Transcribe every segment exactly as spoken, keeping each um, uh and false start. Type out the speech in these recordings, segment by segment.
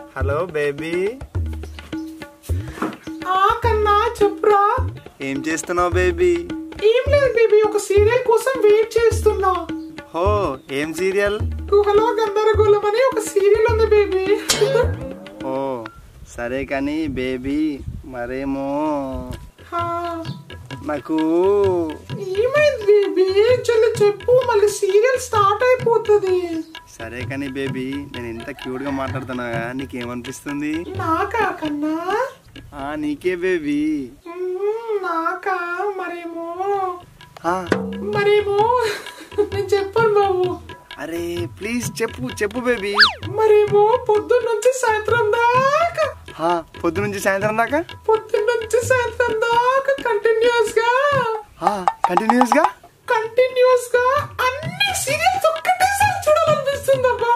Hello baby. ఆ కన్నా చెప్పురా. ఏం చేస్తున్నావు బేబీ? ఏం లేదు బేబీ, ఒక సీరియల్ కోసం వెయిట్ చేస్తున్నా. హో, ఏం సీరియల్? గుహలో గందరగోళం అని ఒక సీరియల్ ఉంది బేబీ. ఓ సరే కానీ బేబీ, మరేమో నాకు ఏమైంది బేబీ? చల్లి చెప్పు, మళ్ళీ సీరియల్ స్టార్ట్ అయిపోతుంది. సరే కానీ బేబీ, నేను ఎంత క్యూట్ గా మాట్లాడుతున్నా, నీకేమనిపిస్తుంది? నాకా కన్నా? ఆ నీకే బేబీ. నాకా? మరేమో మరేమో నేను చెప్పాను బాబు. అరే ప్లీజ్ చెప్పు చెప్పు బేబీ. మరేమో పొద్దున్న నుంచి సాయంత్రం దాకా. పొద్దు నుంచి సాయంత్రం దాకా? పొద్దున్న నుంచి సాయంత్రం దాకా కంటిన్యూస్ గా కంటిన్యూస్ గా కంటిన్యూస్ గా అన్ని సీరియల్స్ ఒక్కటేసారి చూడాలనిపిస్తుందబ్బా.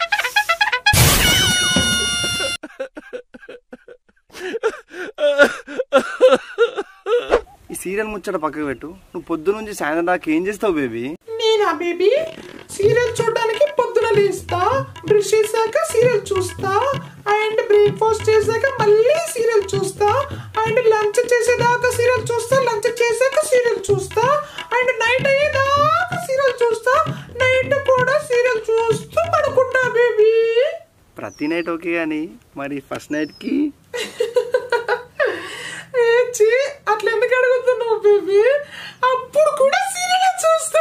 ఈ సీరియల్ ముచ్చట పక్కకు పెట్టు. నువ్వు పొద్దు నుంచి సాయంత్రం దాకా ఏం చేస్తావు బేబీ? నేనా బేబీ? సీరియల్ చూడడానికి పొద్దున లేస్తా, బ్రష్ చేశాక సీరియల్ చూస్తా, అండ్ బ్రేక్ఫాస్ట్ చేశాక మళ్ళీ సీరియల్ చూస్తా, అండ్ లంచ్ చేసేదాకా సీరియల్ చూస్తా, లంచ్ చేశాక సీరియల్ చూస్తా, అండ్ నైట్ అయ్యేదాకా సీరియల్ చూస్తా, నైట్ కూడా సీరియల్ చూస్తూ పడుకుంటా బేబీ. ప్రతి నైట్ ఓకే కానీ మరి ఫస్ట్ నైట్ కి? అట్లా ఎందుకు అడుగుతున్నావు బేబీ? అప్పుడు కూడా సీరియల్ చూస్తా.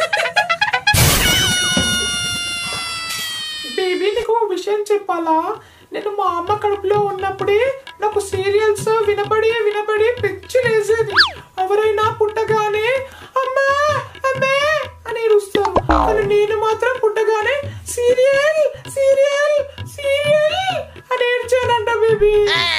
బేబీ నీకు విషయం చెప్పాలా? నేను మా అమ్మ కడుపులో ఉన్నప్పుడే నాకు సీరియల్స్ వినబడి వినబడి పిచ్చి లేసేది. ఎవరైనా పుట్టగానే అమ్మా అమ్మే అని ఏడుస్తాను, కానీ నేను మాత్రం పుట్టగానే సీరియల్ సీరియల్ సీరియల్ అని ఏడ్చానంట బేబీ.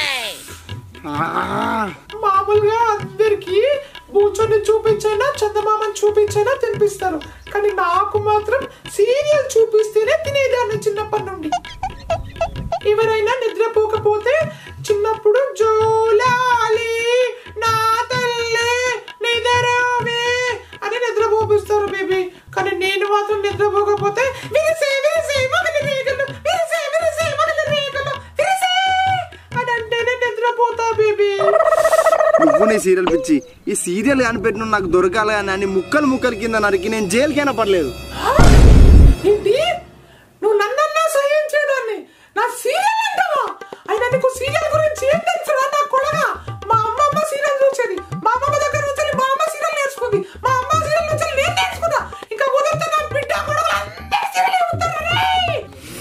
మామూలుగా అందరికి బూచోని చూపించైనా చందమామని చూపించైనా తినిపిస్తారు, కానీ నాకు మాత్రం సీరియల్ చూపిస్తేనే తినేదాన్ని చిన్నప్పటి నుండి. ఎవరైనా నిద్రపోకపోతే చిన్నప్పుడు జోలాలి నా తల్లి నిద్రవే అని నిద్రపోపిస్తారు బేబీ, కానీ నేను మాత్రం నిద్రపోకపోతే విరిసే విరిసే మగలి రేగలు విరిసే విరిసే మగలి రేగలు విరిసే అని అంటేనే నిద్రపోతా బేబీ. నువ్వు నీ సీరియల్ పిచ్చి. ఈ సీరియల్ కనిపెట్టిన నాకు దొరకాలి అని అన్ని ముక్కలు ముక్కలు కింద నరికి నేను జైలుకైనా పడలేదు. ఏంటి? నువ్వు నన్నన్నా సహించేదాన్ని, నా సీరియల్ అంటావా? అయినా నీకు సీరియల్ గురించి ఏం తెలుసురా నా కొడగా? మా అమ్మమ్మ సీరియల్ చూసేది, మా అమ్మమ్మ దగ్గర నుంచి మా అమ్మ సీరియల్ నేర్చుకుంది, మా అమ్మ సీరియల్ నుంచి నేను నేర్చుకున్నా. ఇంకా కుదిరితే నా బిడ్డ కొడగా అందరూ సీరియల్ అవుతారు.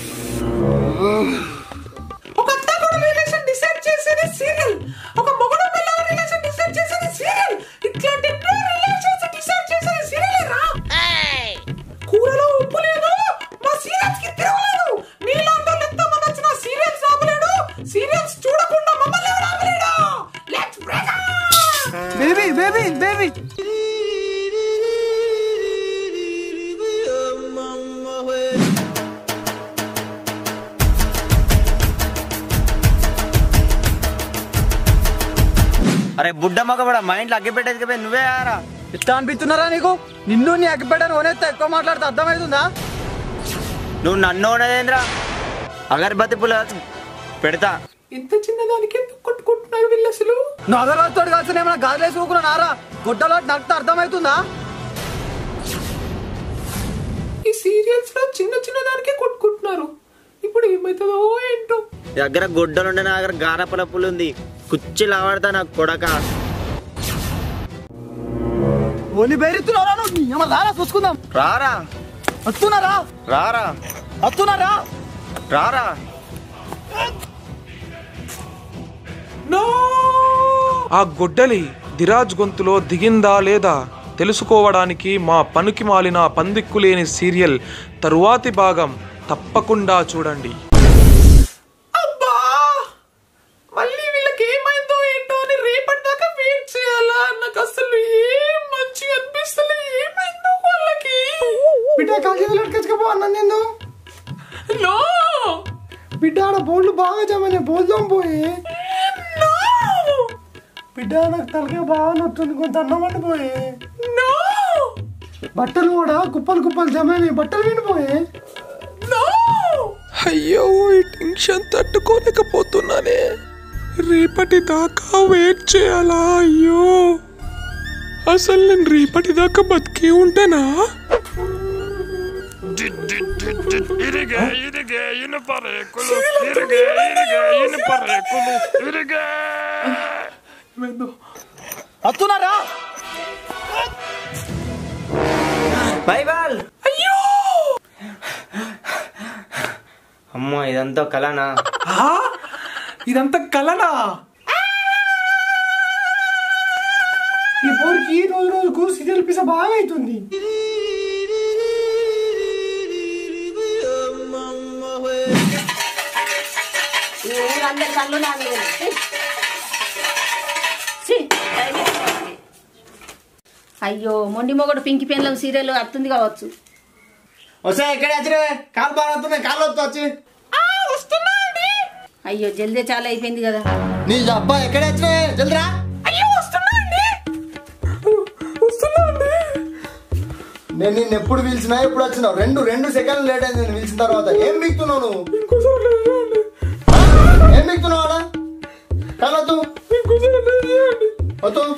ఒక అత్త కొడుకు రిలేషన్ డిసైడ్ చేసేది సీరియల్, ఒక మొగుడు పిల్లల రిలేషన్ డిసైడ్ చేసేది సీరియల్, ఇట్లాంటి రిలేషన్స్ డిసైడ్ చేసేది సీరియల్ రా. కూరలో ఉప్పు లేదు, మా సీరియల్స్ కి తిరగలేదు. నీలాంటి వాళ్ళు ఎంత మంది వచ్చినా సీరియల్స్ రాబలేడు, సీరియల్స్ చూడకుండా మమ్మల్ని రాబలేడు. Let's break up baby baby baby. అరే బుడ్డ మగ కూడా మా ఇంట్లో అగ్గి పెట్టేది నువ్వే ఆరా. ఇట్లా అనిపిస్తున్నారా నీకు? నిన్ను నీ అగ్గి పెట్టని ఓనేస్తే ఎక్కువ మాట్లాడితే అర్థమవుతుందా? నువ్వు నన్ను ఓనేదేంద్రా? అగరబత్తి పుల్ల పెడతా. ఇంత చిన్నదానికి ఎందుకు కొట్టుకుంటున్నారు వీళ్ళు అసలు? నువ్వు అగరబత్తితోటి కలిసి ఏమైనా గాజులేసి ఊకున్నా నారా? గుడ్డలో నడితే అర్థమవుతుందా? ఈ సీరియల్స్ లో చిన్న చిన్న దానికే కొట్టుకుంటున్నారు. ఇప్పుడు ఏమైతుందో ఏంటో. దగ్గర గొడ్డలుండే నా దగ్గర గారపల పుల్లు ఉంది, కుచ్చి లావాడతా నాకు కొడక. ఓని బెరిస్తున్నారా నువ్వు? ఏమన్నా రారా చూసుకుందాం. రారా వస్తున్నారా? రారా వస్తున్నారా? రారా. ఆ గొడ్డలి ధిరాజ్ గొంతులో దిగిందా లేదా తెలుసుకోవడానికి మా పనికి మాలిన పందిక్కులేని సీరియల్ తరువాతి భాగం తప్పకుండా చూడండి. అబ్బా, మళ్ళీ వీళ్ళకి ఏమైందో ఏంటో అని రేపటి దాకా వెయిట్ చేయాలా? నాకు అసలు ఏం మంచిగా అనిపిస్తలే. ఏమైందో వాళ్ళకి? బిడ్డ కాగితాలు అట్టుకొచ్చుకపో అన్న నిన్ను. నో బిడ్డ ఆడ బోర్డులు బాగా జమనే బోల్దాం పోయి. బిడ్డ నాకు తలకే బాగా నొస్తుంది, కొంత అన్నం అండిపోయి. బట్టలు కూడా కుప్పలు కుప్పలు జమని బట్టలు వినిపోయి. అయ్యో ఈ టెన్షన్ తట్టుకో తట్టుకోలేకపోతున్నానే. రేపటి దాకా వెయిట్ చేయాలా? అయ్యో, అసలు నేను రేపటి దాకా బతికి ఉంటానా? వస్తున్నారా? బైబల్ అయ్యో అమ్మో, ఇదంతా కలనా? ఇదంతా కలనా? ఈ పోరికి రోజు రోజుకు సీరియల్ పిస బాగా అవుతుంది. అయ్యో, మొండి మొగడు పింకి పెన్లం సీరియల్ వస్తుంది కావచ్చు. వస్తే ఎక్కడ వచ్చి కాలు బాగుతున్నాయి, కాళ్ళు వస్తూ వచ్చి. అయ్యో, జల్దీ చాలా అయిపోయింది కదా. నీ అబ్బా ఎక్కడ వచ్చి జల్దిరా. నేను నిన్ను ఎప్పుడు పిలిచినా ఎప్పుడు వచ్చినావు? రెండు రెండు సెకండ్లు లేట్ అయింది నేను పిలిచిన తర్వాత. ఏం మిగుతున్నావు నువ్వు? ఏం మిగుతున్నావు ఆడ? కాలొద్దు వద్దు,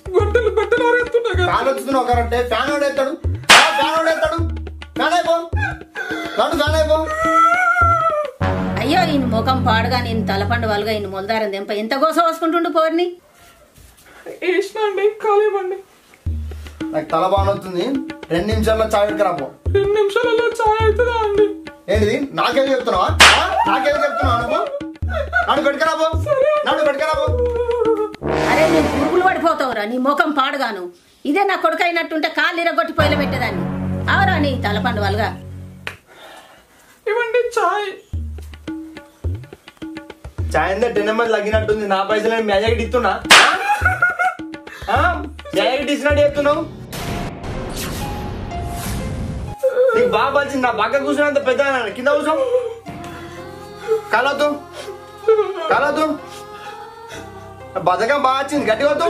కాలు వచ్చుతున్నావు కరెక్టే. ఫ్యాన్ వాడు ఎత్తాడు, ఫ్యాన్ వాడు ఎత్తాడు. ఫ్యాన్ అయిపో, నడు ఫ్యాన్ అయిపో. అయ్యో, ఈయన ముఖం పాడుగా, నేను తలపండు వాళ్ళగా ఈయన మొలదారం దెంప ఎంత గోస పోసుకుంటుండు పోర్ని. వేసినండి కాలేవండి. నాకు తల బాగుంటుంది. రెండు నిమిషాల్లో చాయ్ పెట్టుకురాపో. రెండు నిమిషాలలో చాయ్ అవుతుందా అండి? ఏంటిది? నాకేం చెప్తున్నావా? నాకేం చెప్తున్నావు నువ్వు? నన్ను పెట్టుకురాపో, నన్ను పెట్టుకురాపో. అరే, నేను పురుగులు పడిపోతావురా, నీ ముఖం పాడుగాను. ఇదే నా కొడుకు అయినట్టుంటే కాళ్ళు ఇరగొట్టి పొయ్యిలో పెట్టేదాన్ని. అవరా నీ తలపండు వాళ్ళగా. ఇవ్వండి చాయ్. చాయ్ అంతా టెన్ ఎంఎల్ తగ్గినట్టుంది. నా పైసలు మ్యాజాకెట్ ఇస్తున్నా, మ్యాజాకెట్ ఇచ్చినట్టు చెప్తున్నావు. నీకు బాగా పలిచింది. నా పక్క కూర్చున్నంత పెద్ద కింద కూర్చో. కాలొద్దు, కాలొద్దు. బతకం బాగా వచ్చింది, గట్టి వద్దు.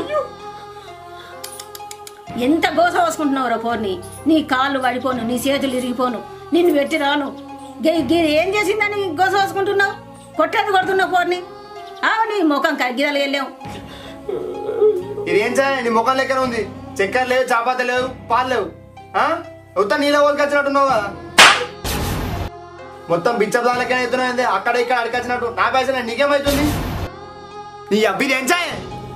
ఎంత గోస పోసుకుంటున్నావురా పోర్ని. నీ కాళ్ళు పడిపోను, నీ చేతులు ఇరిగిపోను, నిన్ను పెట్టి రాను. ఏం చేసిందని గోస పోసుకుంటున్నావు? కొట్టేది కొడుతున్నావు పోర్ని. ఆవు, నీ ముఖం కగ్గిదలు వెళ్ళాం. ఇది ఏం చాయ్? నీ ముఖం లెక్కన ఉంది. చక్కెర లేవు, చాపాత లేవు, పాలు లేవు. ఉత్త నీళ్ళ ఊరికి వచ్చినట్టున్నావు కదా. మొత్తం బిచ్చం లెక్కన అవుతున్నాయి. అక్కడ ఇక్కడ అడికొచ్చినట్టు. నా పైసలు నీకేమవుతుంది? నీ అబ్బి ఏం చాయ్?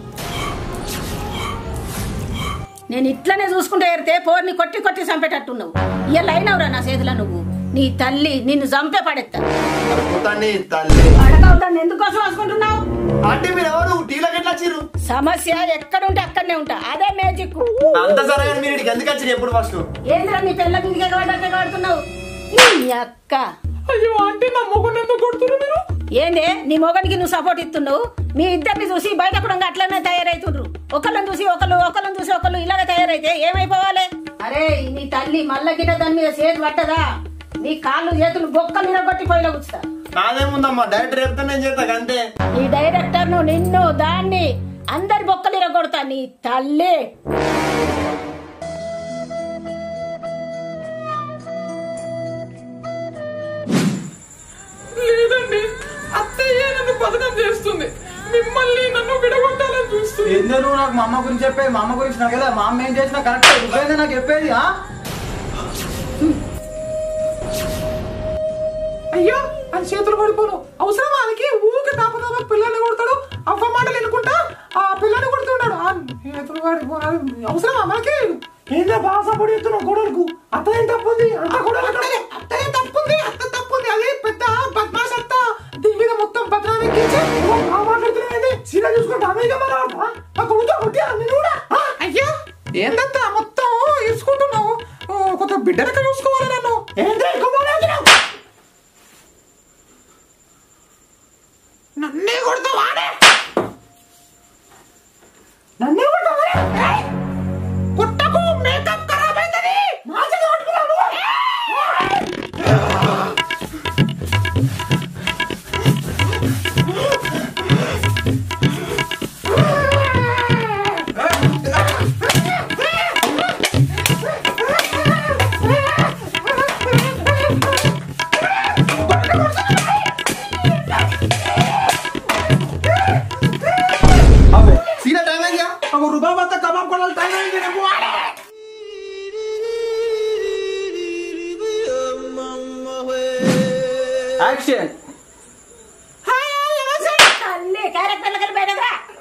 నేను ఇట్లనే చూసుకుంటే ఏరితే పోర్ని కొట్టి కొట్టి చంపేటట్టున్నావు. ఇలా అయినవురా నా చేతిలో నువ్వు. నీ తల్లి నిన్ను చంపే పడేస్తా. అడగవుతాను, ఎందుకోసం వేసుకుంటున్నావు? అంటే మీరు ఎవరు? టీలో ఎట్లా వచ్చిర్రు? సమస్య ఎక్కడుంటే అక్కడనే ఉంటా, అదే మ్యాజిక్. అంత సరే, మీరు ఇక్కడికి ఎందుకు వచ్చారు? ఎప్పుడు ఫస్ట్ ఏంద్రా నీ పిల్ల మీదకి ఎగబడ్డట్టే కడుతున్నావు? నీ అక్క. అయ్యో అంటే నా మొగను ఎందుకు కొడుతున్నారు మీరు? ఏందే నీ మొగనికి నువ్వు సపోర్ట్ ఇస్తున్నావు? మీ ఇద్దరిని చూసి బయట కూడా అట్లనే తయారైతుండ్రు. ఒకళ్ళని చూసి ఒకళ్ళు, ఒకళ్ళని చూసి ఒకళ్ళు ఇలాగ తయారైతే ఏమైపోవాలి? అరే, నీ తల్లి మళ్ళా గిట్ట దాని మీద చేతి పట్టదా? నీ కాళ్ళు చేతులు బొక్కలు ఇరగొట్టి పోయిలో కూర్చుతా. నాదేముందమ్మా, డైరెక్టర్ చెప్తా నేను చేస్తా అంతే. నీ డైరెక్టర్ ను, నిన్ను, దాన్ని అందరి బొక్కలు ఇరగొడతా నీ తల్లి. లేదండి, అత్తయ్య నన్ను బదనం చేస్తుంది. మిమ్మల్ని నన్ను విడగొట్టాలని చూస్తుంది. ఎందుకు నాకు మా అమ్మ గురించి చెప్పేది? మా అమ్మ గురించి నాకు కదా, మా అమ్మ ఏం చేసినా కరెక్ట్ నాకు చెప్పేది. అయ్యో, అని చేతులు పడిపోను. అవసరం వాళ్ళకి ఊరికి తాపతాప పిల్లల్ని కొడతాడు. అవ్వ మాటలు ఎన్నుకుంటా ఆ పిల్లని కొడుతున్నాడు. చేతులు పడిపోను. అవసరం మనకి. ఏంటో బాగా సపోర్ట్ చేస్తున్నావు గొడవలకు. అత్త ఏం తప్పుంది? అంత గొడవలు అత్త ఏం తప్పుంది? అత్త తప్పుంది. అది పెద్ద బద్మాష్ అత్త. దీని మీద మొత్తం బద్నాం ఎక్కించి మాట్లాడుతున్నాయి. సీరియల్ చూసుకుంటా కూడా. అయ్యా, ఏంటంతా మొత్తం ఇరుచుకుంటున్నావు? కొంత బిడ్డలకి చూసుకోవాలి నన్ను. ఏంటో నన్నే కొడతావాడే? నన్నే కొడతావా? కొట్టకు, మేకప్ ఖరాబ్ అవుతుంది. మాజీ కొట్టుకున్నాను.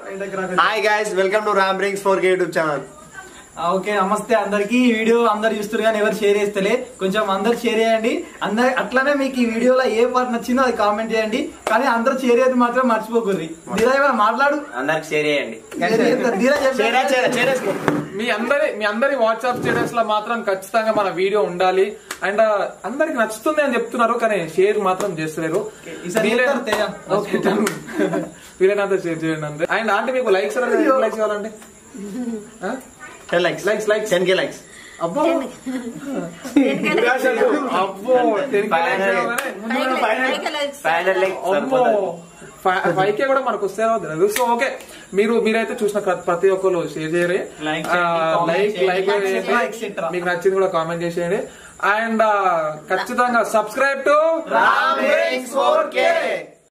Hi guys, welcome to Ram brings four K YouTube channel. Okay, నమస్తే అందరికి. ఈ వీడియో అందరు చూస్తారు కానీ ఎవరు షేర్ చేస్తలే, కొంచెం అందరు షేర్ చేయండి. అందరు అట్లానే మీకు ఈ వీడియోలో ఏ పార్ట్ నచ్చిందో అది కామెంట్ చేయండి, కానీ అందరు షేర్ చేసి మాత్రం మర్చిపోకూర్రి. ధీరజ్ మాట్లాడు, అందరికి షేర్ చేయండి. మీ అందరి మీ అందరి వాట్సాప్ స్టేటస్ లో మాత్రం ఖచ్చితంగా మన వీడియో ఉండాలి. అండ్ అందరికి నచ్చుతుంది అని చెప్తున్నారు, కానీ షేర్ మాత్రం చేస్తలేరు. వీలైనంత షేర్ చేయండి అంతే. అండ్ అంటే మీకు లైక్స్ లైక్స్ కావాలండి, likes likes likes ten K likes. అబ్బో అబ్బో టెన్ ఫైవ్ కే కూడా మనకు వస్తే తెలియదు. సో ఓకే, మీరు మీరైతే చూసిన ప్రతి ఒక్కరు షేర్ చేయరు, లైక్ లైక్ మీకు నచ్చింది కూడా కామెంట్ చేసేయండి. అండ్ ఖచ్చితంగా subscribe to Ram brings four K.